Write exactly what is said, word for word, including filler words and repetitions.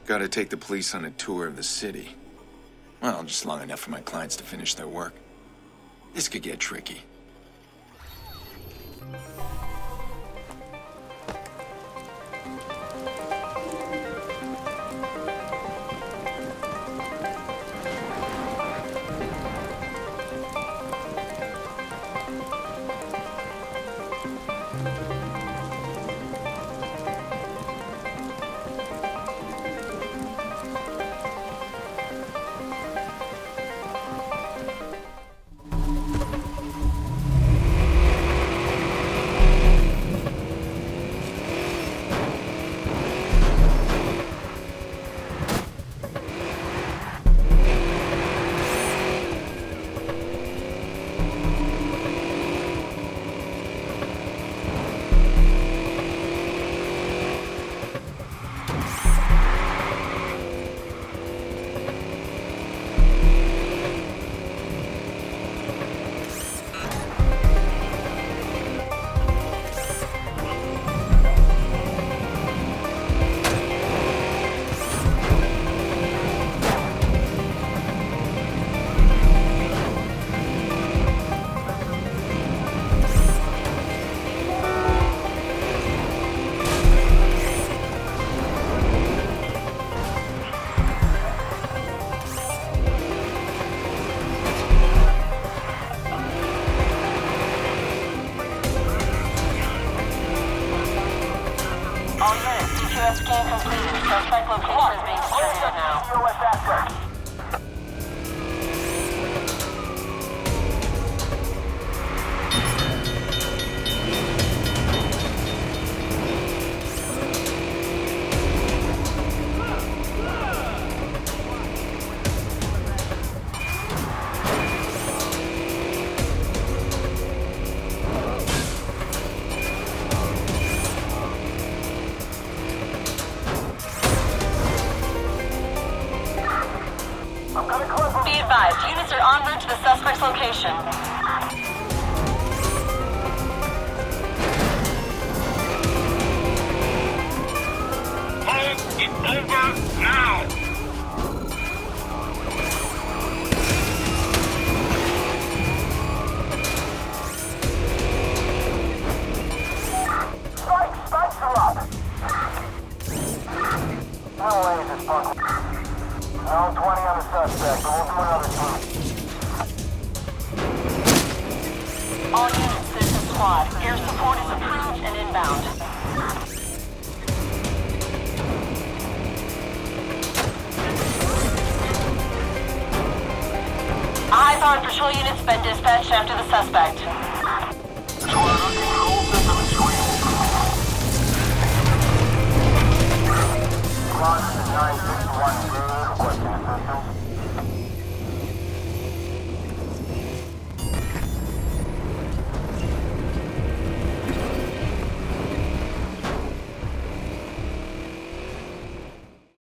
Gotta take the police on a tour of the city. Well, just long enough for my clients to finish their work. This could get tricky. Scan completed. Suspect location is being distributed now. Be advised, units are en route to the suspect's location. Hold it over now! Spikes! Spikes are up! No way is this fucking... No, twenty on the suspect, but we'll do another two. All units, this is squad. Air support is approved and inbound. A high-powered patrol unit's been dispatched after the suspect.